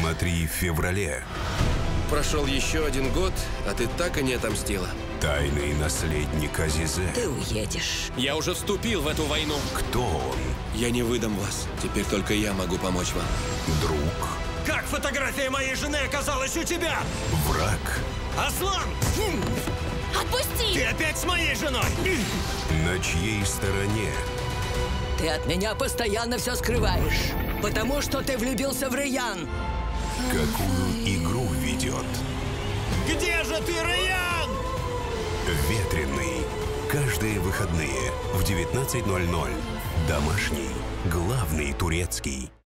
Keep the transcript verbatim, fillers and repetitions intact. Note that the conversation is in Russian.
Смотри в феврале. Прошел еще один год, а ты так и не отомстила. Тайный наследник Азизе. Ты уедешь. Я уже вступил в эту войну. Кто он? Я не выдам вас. Теперь только я могу помочь вам. Друг? Как фотография моей жены оказалась у тебя? Враг? Аслан! Отпусти! Ты опять с моей женой? На чьей стороне? Ты от меня постоянно все скрываешь, потому что ты влюбился в Райан. Какую игру ведет? Где же ты, Райан? Ветреный. Каждые выходные в девятнадцать ноль ноль. Домашний. Главный турецкий.